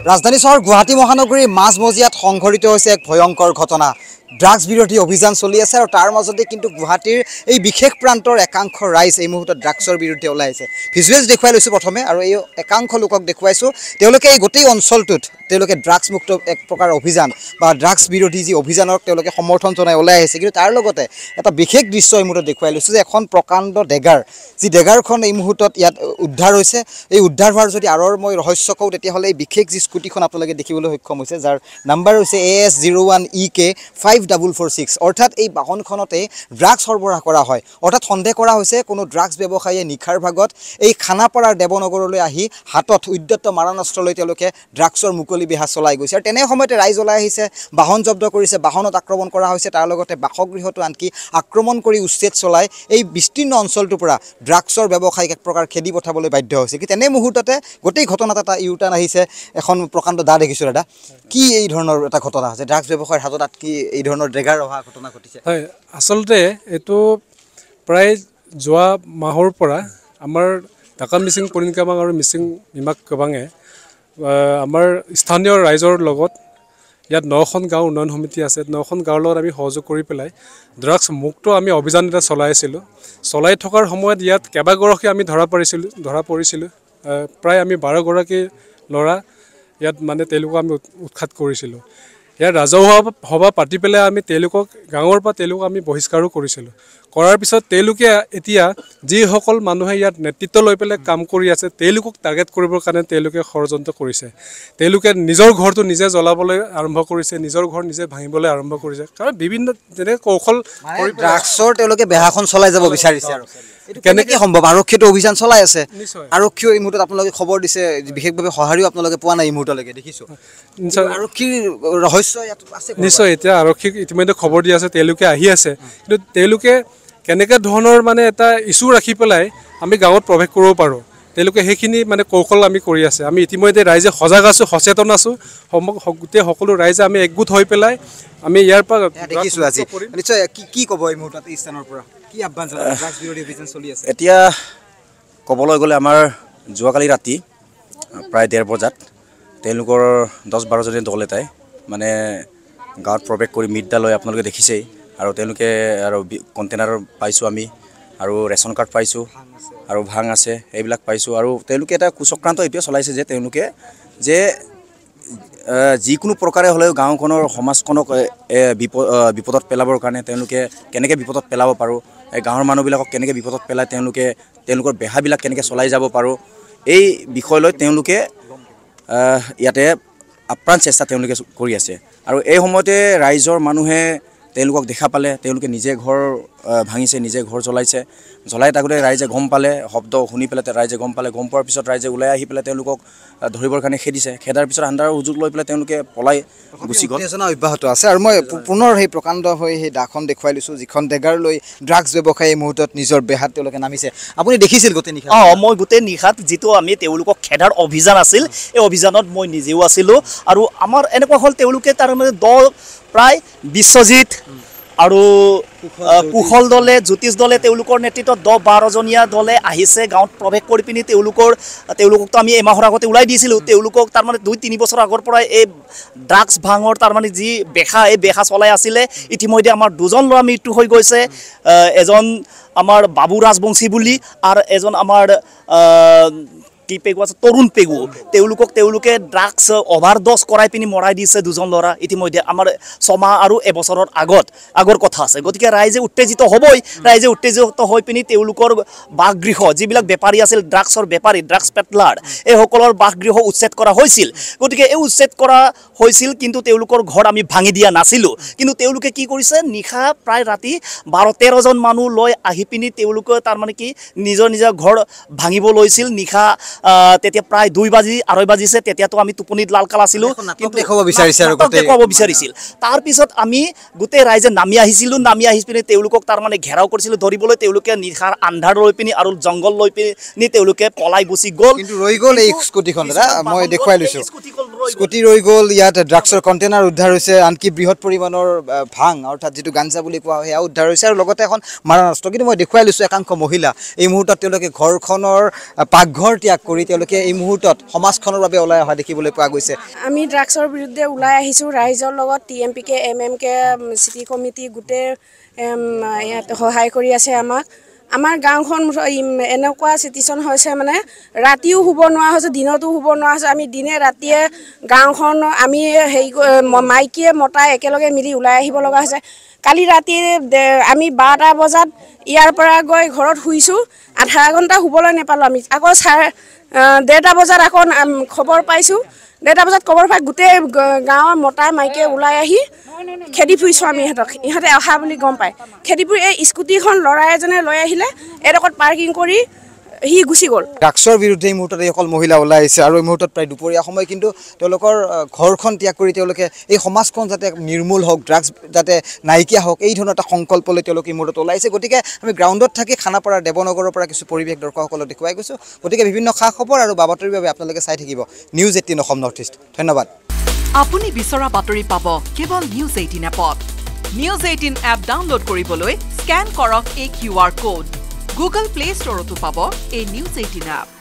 ৰাজধানী চহৰ গুৱাহাটী মহানগৰীৰ মাজমজিয়াত সংঘটিত হৈছে এক ভয়ংকৰ ঘটনা। ড্ৰাগছ বিৰোধী অভিযান চলি আছে আৰু তাৰ মাজতে কিন্তু গুৱাহাটীৰ এই বিশেষ প্ৰান্তৰ একাংশ ৰাইজ এই মুহূৰ্তত ড্ৰাগছৰ বিৰুদ্ধে ওলাই আহিছে। ভিজুৱেলছ দেখুৱাই লৈছোঁ প্ৰথমে আৰু এই একাংশ লোকক দেখুৱাইছোঁ। তেওঁলোকে এই গোটেই অঞ্চলটোত তেওঁলোকে ড্ৰাগছ মুক্ত এক প্ৰকাৰ অভিযান বা ড্ৰাগছ বিৰোধী যি অভিযানক তেওঁলোকে সমৰ্থন জনাই ওলাই আহিছে। কিন্তু তাৰ লগতে এটা বিশেষ দৃশ্য এই মুহূৰ্তত দেখুৱাই লৈছোঁ যে এখন প্ৰকাণ্ড ডেগাৰ, যি ডেগাৰখন এই মুহূৰ্তত ইয়াত উদ্ধাৰ হৈছে। এই উদ্ধাৰ হোৱাৰ যদি আঁৰৰ মই ৰহস্য কওঁ তেতিয়াহ'লে এই বিশেষ যি স্কুটিখন আপোনালোকে দেখিবলৈ সক্ষম হৈছে, যাৰ নাম্বাৰ হৈছে AS01EK 5446, অৰ্থাৎ এই বাহনখনতে ড্ৰাগছ সৰবৰাহ কৰা হয়। অৰ্থাৎ সন্দেহ কৰা হৈছে কোনো ড্ৰাগছ ব্যৱসায়ীয়ে নিশাৰ ভাগত এই খানাপাৰাৰ দেৱনগৰলৈ আহি হাতত উদ্যত মাৰণাস্ত্ৰ লৈ তেওঁলোকে ড্ৰাগছৰ মুকলি বিহা চলাই গৈছে। আৰু তেনে সময়তে ৰাইজ ওলাই আহিছে, বাহন জব্দ কৰিছে, বাহনত আক্ৰমণ কৰা হৈছে, তাৰ লগতে বাসগৃহটো আনকি আক্ৰমণ কৰি উচ্ছেদ চলাই এই বিস্তীৰ্ণ অঞ্চলটোৰ পৰা ড্ৰাগছৰ ব্যৱসায়ীক এক প্ৰকাৰ খেদি পঠাবলৈ বাধ্য হৈছে। কি তেনে মুহূৰ্ততে গোটেই ঘটনাত এটা ইউটাৰ্ণ আহিছে। এখন প্ৰকাণ্ড দা দেখিছোঁ দাদা, কি এই ধৰণৰ এটা ঘটনা হৈছে? ড্ৰাগছ ব্যৱসায়ীৰ হাতত কি এই ধৰণৰ ডেগাৰ অহা ঘটনা ঘটিছে? হয়, আচলতে এইটো প্ৰায় যোৱা মাহৰ পৰা আমাৰ ঢাকা মিচিং পৰিণকামাং আৰু মিচিং মিমাক কবাঙে আমাৰ স্থানীয় ৰাইজৰ লগত ইয়াত 9খন গাঁও উন্নয়ন সমিতি আছে, 9খন গাঁৱৰ লগত আমি সহযোগ কৰি পেলাই ড্ৰাগছ মুক্ত আমি অভিযান এটা চলাই আছিলোঁ। চলাই থকাৰ সময়ত ইয়াত কেইবাগৰাকী আমি ধৰা পৰিছিলোঁ। প্ৰায় আমি 12গৰাকী ল'ৰা ইয়াত মানে তেওঁলোকক আমি উৎখাত কৰিছিলোঁ। ইয়াত ৰাজহুৱা সভা পাতি পেলাই আমি তেওঁলোকক গাঁৱৰ পৰা তেওঁলোকক আমি বহিষ্কাৰো কৰিছিলোঁ। কৰাৰ পিছত তেওঁলোকে এতিয়া যিসকল মানুহে ইয়াত নেতৃত্ব লৈ পেলাই কাম কৰি আছে তেওঁলোকক টাৰ্গেট কৰিবৰ কাৰণে তেওঁলোকে ষড়যন্ত্ৰ কৰিছে। তেওঁলোকে নিজৰ ঘৰটো নিজে জ্বলাবলৈ আৰম্ভ কৰিছে, নিজৰ ঘৰ নিজে ভাঙিবলৈ আৰম্ভ কৰিছে। কাৰণ বিভিন্ন যেনে কৌশল ড্ৰাগছৰ তেওঁলোকে বেহাখন চলাই যাব বিচাৰিছে। আৰু কেনেকৈ সম্ভৱ? আৰক্ষীটো অভিযান চলাই আছে, আৰক্ষীও এই মুহূৰ্তত আপোনালোকে খবৰ দিছে, বিশেষভাৱে সঁহাৰিও আপোনালোকে পোৱা নাই এই মুহূৰ্তলৈকে দেখিছোঁ। আৰক্ষীৰ ৰহস্য ইয়াত আছে নিশ্চয়। এতিয়া আৰক্ষীক ইতিমধ্যে খবৰ দি আছে, তেওঁলোকে আহি আছে, কিন্তু তেওঁলোকে কেনেকৈ ধৰণৰ মানে এটা ইছ্যু ৰাখি পেলাই আমি গাঁৱত প্ৰৱেশ কৰিব পাৰোঁ, তেওঁলোকে সেইখিনি মানে কৌশল আমি কৰি আছে। আমি ইতিমধ্যে ৰাইজে সজাগ আছোঁ, সচেতন আছোঁ। গোটেই সকলো ৰাইজে আমি একগোট হৈ পেলাই আমি ইয়াৰ পৰা দেখিছোঁ আজি। নিশ্চয় কি ক'ব এই মুহূৰ্তত এই স্থানৰ পৰা? কি আহ্বান জনাব? ড্ৰাগছ বিৰোধী অভিযান চলি আছে। এতিয়া ক'বলৈ গ'লে আমাৰ যোৱাকালি ৰাতি প্ৰায় 1:30 বজাত তেওঁলোকৰ 10-12জনী দল এটাই মানে গাঁৱত প্ৰৱেশ কৰি মিট লৈ আপোনালোকে দেখিছেই। আৰু তেওঁলোকে আৰু কণ্টেইনাৰ পাইছোঁ আমি, আৰু ৰেচন কাৰ্ড পাইছোঁ, আৰু ভাং আছে, এইবিলাক পাইছোঁ। আৰু তেওঁলোকে এটা কুচক্ৰান্ত এইটোৱে চলাইছে যে তেওঁলোকে যে যিকোনো প্ৰকাৰে হ'লেও গাঁওখনৰ সমাজখনক বিপদত পেলাবৰ কাৰণে তেওঁলোকে কেনেকৈ বিপদত পেলাব পাৰোঁ, এই গাঁৱৰ মানুহবিলাকক কেনেকৈ বিপদত পেলাই তেওঁলোকৰ বেহাবিলাক কেনেকৈ চলাই যাব পাৰোঁ, এই বিষয় লৈ তেওঁলোকে ইয়াতে আপ্ৰাণ চেষ্টা তেওঁলোকে কৰি আছে। আৰু এই সময়তে ৰাইজৰ মানুহে তেওঁলোকক দেখা পালে, তেওঁলোকে নিজে ঘৰ ভাঙিছে, নিজে ঘৰ জ্বলাই থাকোঁতে ৰাইজে গম পালে, শব্দ শুনি পেলাই ৰাইজে গম পালে। গম পোৱাৰ পিছত ৰাইজে ওলাই আহি পেলাই তেওঁলোকক ধৰিবৰ কাৰণে খেদাৰ পিছত আন্ধাৰৰ সুযোগ লৈ পেলাই তেওঁলোকে পলাই গুচি গ'ল। অব্যাহত আছে। আৰু মই পুনৰ সেই প্ৰকাণ্ড হৈ সেই দাখন দেখুৱাই লৈছোঁ, যিখন ডেগাৰ লৈ ড্ৰাগছ ব্যৱসায়ী এই মুহূৰ্তত নিজৰ বেহাত তেওঁলোকে নামিছে। আপুনি দেখিছিল গোটেই নিশা? মই গোটেই নিশাত যিটো আমি তেওঁলোকক খেদাৰ অভিযান আছিল, এই অভিযানত মই নিজেও আছিলোঁ। আৰু আমাৰ এনেকুৱা হ'ল তেওঁলোকে তাৰমানে দল প্ৰায় বিশ্বজিৎ আৰু কুশল দলে, জ্যোতিষ দলে, তেওঁলোকৰ নেতৃত্বত 10-12জনীয়া দলে আহিছে গাঁৱত প্ৰৱেশ কৰি পিনি তেওঁলোককতো আমি এমাহৰ আগতে ওলাই দিছিলোঁ। তেওঁলোকক তাৰমানে 2-3 বছৰ আগৰ পৰাই এই ড্ৰাগছ ভাঙৰ তাৰমানে যি এই বেহা চলাই আছিলে। ইতিমধ্যে আমাৰ 2জন ল'ৰা মৃত্যু হৈ গৈছে, এজন আমাৰ বাবু ৰাজবংশী বুলি আৰু এজন আমাৰ পেগু আছে, তৰুণ পেগু। তেওঁলোকে ড্ৰাগছ অভাৰড'জ কৰাই পিনি মৰাই দিছে 2জন ল'ৰা। ইতিমধ্যে আমাৰ 6 মাহ আৰু এবছৰৰ আগৰ কথা আছে। গতিকে ৰাইজে উত্তেজিত হ'বই। ৰাইজে উত্তেজিত হৈ পিনি তেওঁলোকৰ বাসগৃহ, যিবিলাক বেপাৰী আছিল, ড্ৰাগছৰ বেপাৰী, ড্ৰাগছ পেটলাৰ, এইসকলৰ বাসগৃহ উচ্ছেদ কৰা হৈছিল। গতিকে এই উচ্ছেদ কৰা হৈছিল, কিন্তু তেওঁলোকৰ ঘৰ আমি ভাঙি দিয়া নাছিলোঁ। কিন্তু তেওঁলোকে কি কৰিছে, নিশা প্ৰায় ৰাতি 12-13জন মানুহ লৈ আহি পিনি তেওঁলোকে তাৰমানে কি নিজৰ ঘৰ ভাঙিব লৈছিল। নিশা তেতিয়া প্ৰায় 2-2:30 বাজিছে। তেতিয়াতো আমি টোপনিত লালকাল আছিলোঁ, কিন্তু দেখুৱাব বিচাৰিছিল। তাৰপিছত আমি গোটেই ৰাইজে নামি আহি পিনি তেওঁলোকক তাৰমানে ঘেৰাও কৰিছিলোঁ ধৰিবলৈ। তেওঁলোকে নিশাৰ আন্ধাৰ লৈ পিনি আৰু জংঘল লৈ পিনি তেওঁলোকে পলাই গুচি গ'ল। কিন্তু ৰৈ গ'ল এই স্কুটিখন, মই দেখুৱাই লৈছোঁ। স্কুটি ৰৈ গ'ল ইয়াত ড্ৰাগছৰ কণ্টেইনাৰ উদ্ধাৰ হৈছে আনকি বৃহৎ পৰিমাণৰ ভাং অৰ্থাৎ যিটো গাঞ্জা বুলি কোৱা হয় সেয়া উদ্ধাৰ হৈছে আৰু লগতে এখন মাৰণাস্ত্ৰ কিন্তু মই দেখুৱাই লৈছোঁ একাংশ মহিলা এই মুহূৰ্তত তেওঁলোকে ঘৰখনৰ পাকঘৰ ত্যাগ কৰি তেওঁলোকে এই মুহূৰ্তত সমাজখনৰ বাবে ওলাই অহা দেখিবলৈ পোৱা গৈছে আমি ড্ৰাগছৰ বিৰুদ্ধে ওলাই আহিছোঁ ৰাইজৰ লগত TMPK MMK চিটি কমিটি গোটেই ইয়াত সহায় কৰি আছে আমাক আমাৰ গাঁওখন এনেকুৱা চিটুৱেশ্যন হৈছে মানে ৰাতিও শুব নোৱাৰা হৈছে দিনতো শুব নোৱাৰা হৈছে আমি দিনে ৰাতিয়ে গাঁওখন আমি হেৰি মাইকীয়ে মতাই একেলগে মিলি ওলাই আহিব লগা হৈছে কালি ৰাতি আমি 12টা বজাত ইয়াৰ পৰা গৈ ঘৰত শুইছোঁ আধা ঘণ্টা শুবলৈ নাপালোঁ আমি আকৌ 1:30 বজাত আকৌ খবৰ পাইছোঁ 1:30 বজাত খবৰ পাই গোটেই গাঁৱৰ মতাই মাইকীয়ে ওলাই আহি খেদি ফুৰিছোঁ আমি ইহঁতে অহা বুলি গম পায় খেদি ফুৰি এই স্কুটিখন ল'ৰা এজনে লৈ আহিলে এডোখৰত পাৰ্কিং কৰি সি গুচি গ'ল ড্ৰাগছৰ বিৰুদ্ধে এই মুহূৰ্তত এইসকল মহিলা ওলাই আহিছে আৰু এই মুহূৰ্তত প্ৰায় দুপৰীয়া সময় কিন্তু তেওঁলোকৰ ঘৰখন ত্যাগ কৰি তেওঁলোকে এই সমাজখন যাতে নিৰ্মূল হওক ড্ৰাগছ যাতে নাইকিয়া হওক এই ধৰণৰ এটা সংকল্প লৈ তেওঁলোকে এই মুহূৰ্তত ওলাইছে গতিকে আমি গ্ৰাউণ্ডত থাকি খানাপাৰা দেৱনগৰৰ পৰা কিছু পৰিৱেশ দৰ্শকসকলক দেখুৱাই গৈছোঁ গতিকে বিভিন্ন খা খবৰ আৰু বাতৰিৰ বাবে আপোনালোকে চাই থাকিব News 18 অসম নৰ্থ ইষ্ট ধন্যবাদ আপুনি বিচৰা বাতৰি পাব কেৱল News 18 এপত News 18 এপ ডাউনলোড কৰিবলৈ স্ক্যান কৰক এই QR code Google Play Store তো পাব এই News 18 এপ